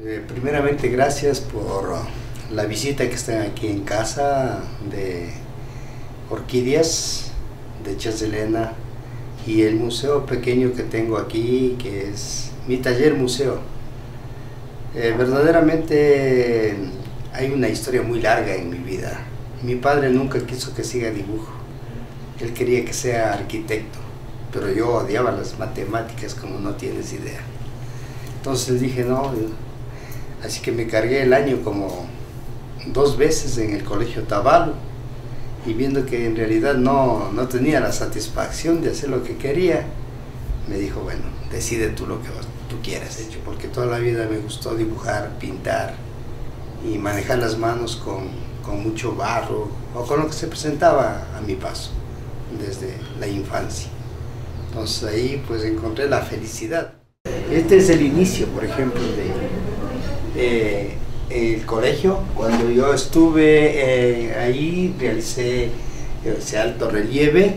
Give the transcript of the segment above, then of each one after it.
Primeramente, gracias por la visita que están aquí en casa de Orquídeas de Chazzelena y el museo pequeño que tengo aquí, que es mi taller museo. Verdaderamente hay una historia muy larga en mi vida. Mi padre nunca quiso que siga dibujo, él quería que sea arquitecto, pero yo odiaba las matemáticas como no tienes idea. Entonces dije no, así que me cargué el año como 2 veces en el colegio Otavalo, y viendo que en realidad no tenía la satisfacción de hacer lo que quería, me dijo, bueno, decide tú lo que tú quieras, hecho, porque toda la vida me gustó dibujar, pintar y manejar las manos con mucho barro o con lo que se presentaba a mi paso desde la infancia. Entonces ahí pues encontré la felicidad. Este es el inicio, por ejemplo, de el colegio. Cuando yo estuve ahí realicé ese alto relieve,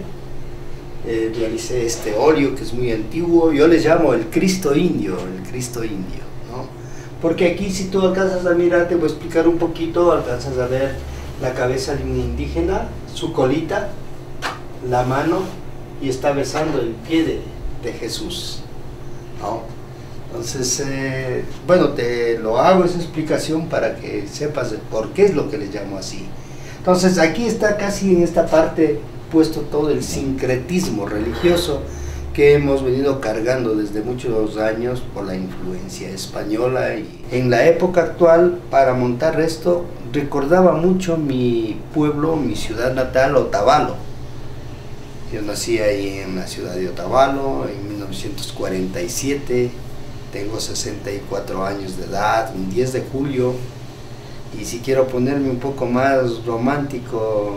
realicé este óleo que es muy antiguo, yo le llamo el Cristo Indio, ¿no? Porque aquí, si tú alcanzas a mirar, te voy a explicar un poquito, alcanzas a ver la cabeza de un indígena, su colita, la mano, y está besando el pie de Jesús, ¿no? Entonces, bueno, te lo hago esa explicación para que sepas por qué es lo que le llamo así. Entonces, aquí está casi en esta parte puesto todo el sincretismo religioso que hemos venido cargando desde muchos años por la influencia española. Y en la época actual, para montar esto, recordaba mucho mi pueblo, mi ciudad natal, Otavalo. Yo nací ahí en la ciudad de Otavalo en 1947, tengo 64 años de edad, un 10 de julio, y si quiero ponerme un poco más romántico,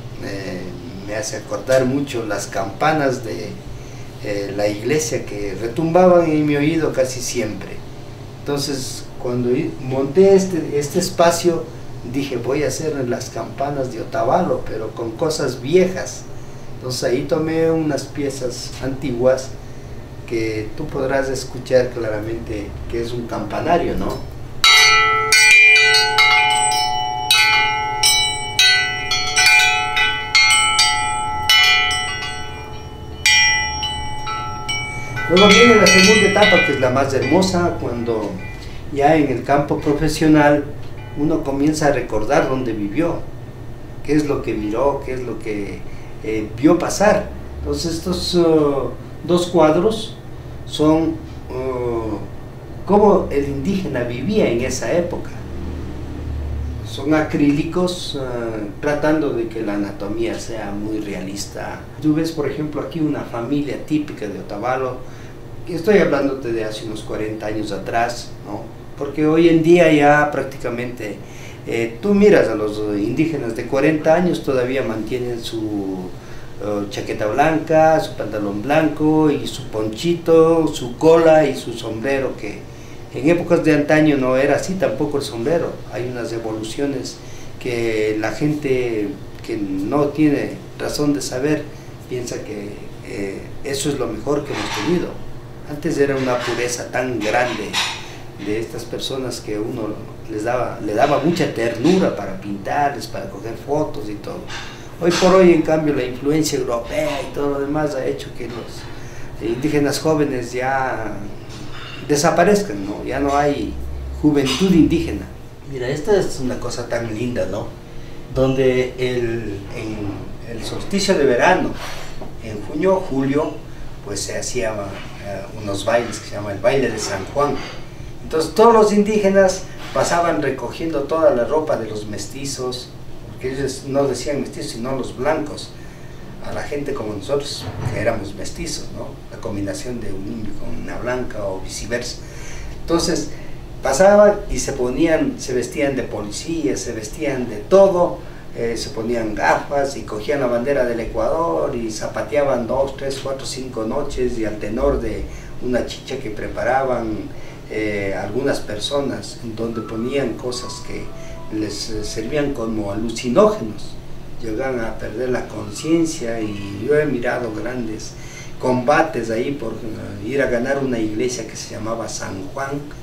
me hace acordar mucho las campanas de la iglesia que retumbaban en mi oído casi siempre. Entonces, cuando monté este espacio, dije, voy a hacer las campanas de Otavalo, pero con cosas viejas. Entonces ahí tomé unas piezas antiguas que tú podrás escuchar claramente que es un campanario, ¿no? Luego viene la segunda etapa, que es la más hermosa, cuando ya en el campo profesional uno comienza a recordar dónde vivió, qué es lo que miró, qué es lo que vio pasar. Entonces estos 2 cuadros son cómo el indígena vivía en esa época. Son acrílicos, tratando de que la anatomía sea muy realista. Tú ves, por ejemplo, aquí una familia típica de Otavalo, que estoy hablándote de hace unos 40 años atrás, ¿no? Porque hoy en día ya prácticamente tú miras a los indígenas de 40 años, todavía mantienen su chaqueta blanca, su pantalón blanco y su ponchito, su cola y su sombrero, que en épocas de antaño no era así tampoco el sombrero. Hay unas evoluciones que la gente que no tiene razón de saber piensa que eso es lo mejor que hemos tenido. Antes era una pureza tan grande de estas personas que uno le daba mucha ternura para pintarles, para coger fotos y todo. Hoy por hoy, en cambio, la influencia europea y todo lo demás ha hecho que los indígenas jóvenes ya desaparezcan, ¿no? Ya no hay juventud indígena. Mira, esta es una cosa tan linda, ¿no? Donde en el solsticio de verano, en junio o julio, pues se hacían unos bailes que se llama el baile de San Juan. Entonces todos los indígenas pasaban recogiendo toda la ropa de los mestizos, porque ellos no decían mestizos, sino los blancos, a la gente como nosotros, que éramos mestizos, ¿no? La combinación de un indio con una blanca o viceversa. Entonces pasaban y se vestían de policía, se vestían de todo, se ponían gafas y cogían la bandera del Ecuador y zapateaban 2, 3, 4, 5 noches, y al tenor de una chicha que preparaban algunas personas, donde ponían cosas que les servían como alucinógenos, llegan a perder la conciencia. Y yo he mirado grandes combates ahí por ir a ganar una iglesia que se llamaba San Juan,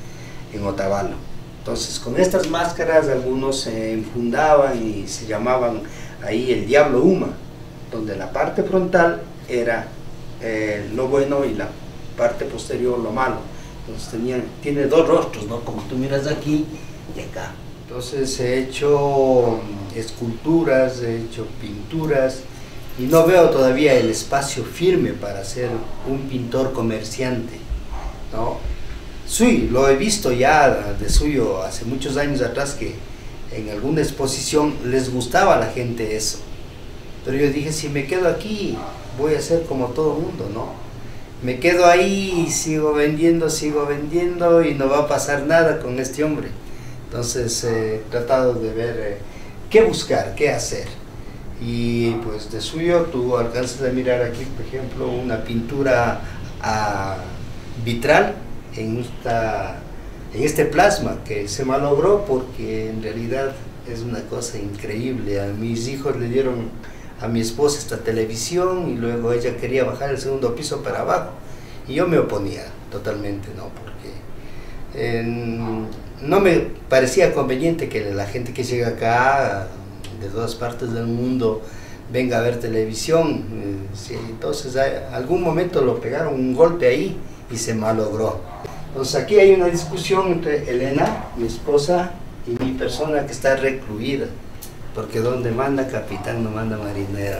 en Otavalo. Entonces con estas máscaras algunos se enfundaban y se llamaban ahí el Diablo Uma, donde la parte frontal era lo bueno y la parte posterior lo malo. Entonces tiene dos rostros, ¿no? Como tú miras aquí y acá. Entonces he hecho esculturas, he hecho pinturas y no veo todavía el espacio firme para ser un pintor comerciante, ¿no? Sí, lo he visto ya de suyo hace muchos años atrás, que en alguna exposición les gustaba a la gente eso. Pero yo dije, si me quedo aquí, voy a ser como todo el mundo, ¿no? Me quedo ahí y sigo vendiendo y no va a pasar nada con este hombre. Entonces he tratado de ver qué buscar, qué hacer. Y pues de suyo tú alcanzas a mirar aquí, por ejemplo, una pintura vitral en este plasma que se malogró porque en realidad es una cosa increíble. A mis hijos le dieron a mi esposa esta televisión y luego ella quería bajar el segundo piso para abajo y yo me oponía totalmente, ¿no? Porque no me parecía conveniente que la gente que llega acá de todas partes del mundo venga a ver televisión. Sí, entonces algún momento lo pegaron un golpe ahí y se malogró. Entonces aquí hay una discusión entre Elena, mi esposa, y mi persona que está recluida, porque donde manda capitán no manda marinero.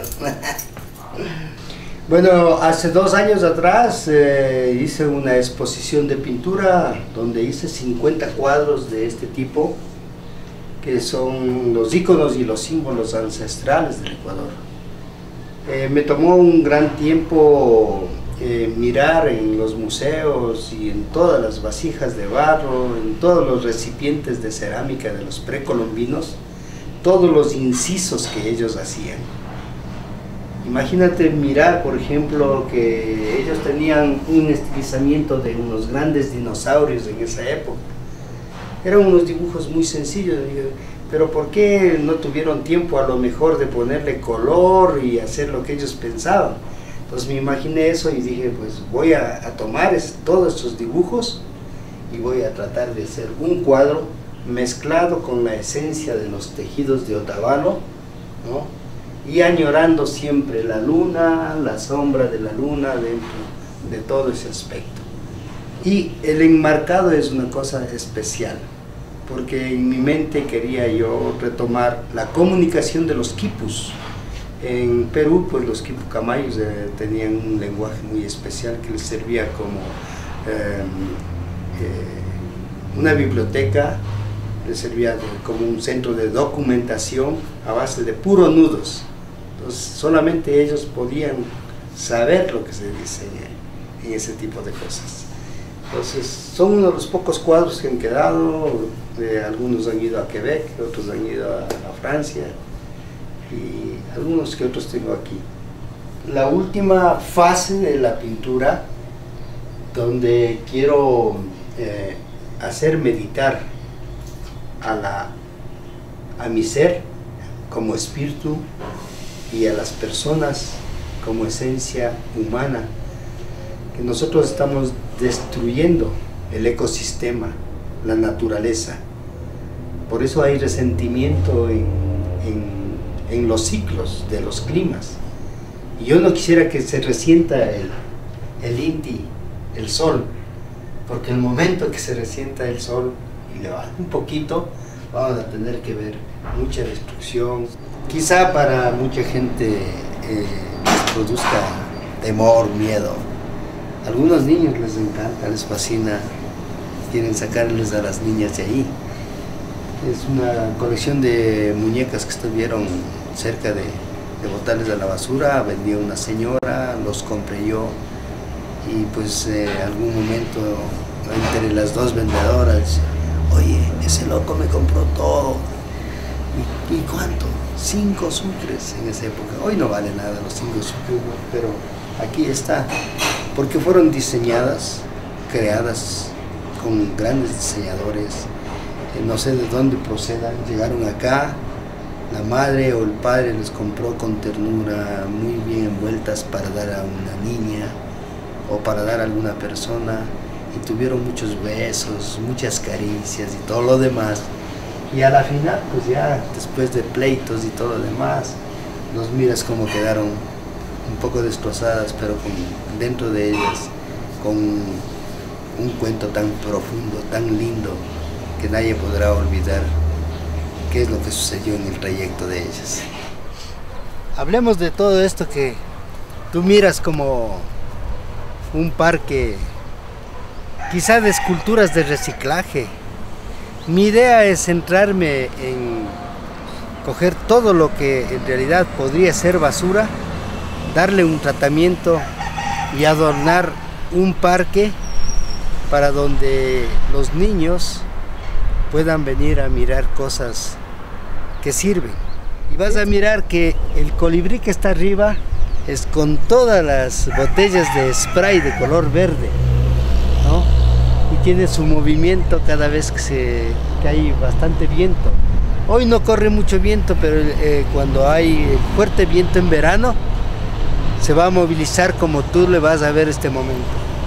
Bueno, hace 2 años atrás hice una exposición de pintura donde hice 50 cuadros de este tipo, que son los íconos y los símbolos ancestrales del Ecuador. Me tomó un gran tiempo mirar en los museos y en todas las vasijas de barro, en todos los recipientes de cerámica de los precolombinos, todos los incisos que ellos hacían. Imagínate mirar, por ejemplo, que ellos tenían un estilizamiento de unos grandes dinosaurios en esa época. Eran unos dibujos muy sencillos, pero ¿por qué no tuvieron tiempo a lo mejor de ponerle color y hacer lo que ellos pensaban? Entonces me imaginé eso y dije, pues voy a tomar todos estos dibujos y voy a tratar de hacer un cuadro mezclado con la esencia de los tejidos de Otavalo, ¿no? Y añorando siempre la luna, la sombra de la luna dentro de todo ese aspecto. Y el enmarcado es una cosa especial, porque en mi mente quería yo retomar la comunicación de los quipus. En Perú, pues los quipucamayos tenían un lenguaje muy especial que les servía como una biblioteca, les servía como un centro de documentación a base de puros nudos. Entonces solamente ellos podían saber lo que se dice en ese tipo de cosas. Entonces son uno de los pocos cuadros que han quedado. Algunos han ido a Quebec, otros han ido a Francia y algunos que otros tengo aquí. La última fase de la pintura, donde quiero hacer meditar a mi ser como espíritu y a las personas como esencia humana, que nosotros estamos destruyendo el ecosistema, la naturaleza. Por eso hay resentimiento en los ciclos de los climas. Y yo no quisiera que se resienta el Inti, el sol, porque el momento que se resienta el sol y le baja un poquito, vamos a tener que ver mucha destrucción. Quizá para mucha gente les produzca temor, miedo. A algunos niños les encanta, les fascina, quieren sacarles a las niñas de ahí. Es una colección de muñecas que estuvieron cerca de botarles a la basura, vendía una señora, los compré yo y pues en algún momento entre las dos vendedoras, oye, ese loco me compró todo. ¿Y cuánto? 5 sucres en esa época. Hoy no vale nada los 5 sucres, pero aquí está, porque fueron diseñadas, creadas con grandes diseñadores, no sé de dónde procedan, llegaron acá, la madre o el padre les compró con ternura, muy bien envueltas para dar a una niña o para dar a alguna persona, y tuvieron muchos besos, muchas caricias y todo lo demás. Y a la final, pues ya después de pleitos y todo lo demás, los miras como quedaron un poco destrozadas, pero dentro de ellas, con un cuento tan profundo, tan lindo, que nadie podrá olvidar qué es lo que sucedió en el trayecto de ellas. Hablemos de todo esto que tú miras como un parque, quizá de esculturas de reciclaje. Mi idea es centrarme en coger todo lo que en realidad podría ser basura, darle un tratamiento y adornar un parque para donde los niños puedan venir a mirar cosas que sirven. Y vas a mirar que el colibrí que está arriba es con todas las botellas de spray de color verde, ¿no? Y tiene su movimiento cada vez que hay bastante viento. Hoy no corre mucho viento, pero cuando hay fuerte viento en verano, se va a movilizar como tú le vas a ver este momento.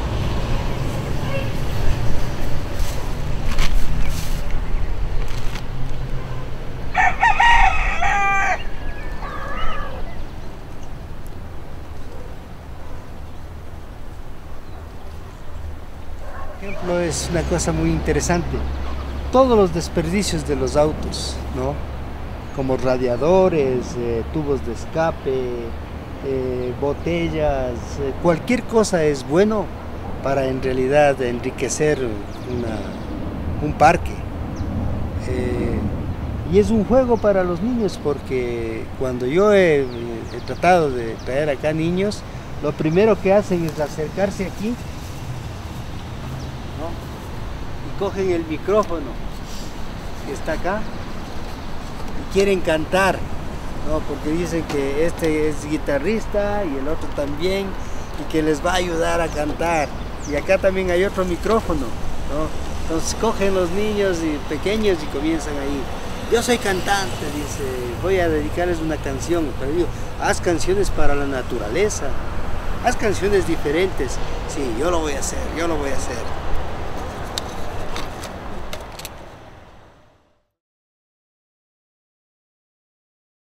Por ejemplo, es una cosa muy interesante. Todos los desperdicios de los autos, ¿no? Como radiadores, tubos de escape, botellas, cualquier cosa es bueno para en realidad enriquecer un parque. Y es un juego para los niños, porque cuando yo he tratado de traer acá niños, lo primero que hacen es acercarse aquí, ¿no? Y cogen el micrófono que está acá y quieren cantar, ¿no? Porque dicen que este es guitarrista y el otro también, y que les va a ayudar a cantar. Y acá también hay otro micrófono, ¿no? Entonces cogen los niños pequeños y comienzan ahí. Yo soy cantante, dice, voy a dedicarles una canción. Pero digo, haz canciones para la naturaleza, haz canciones diferentes. Sí, yo lo voy a hacer, yo lo voy a hacer.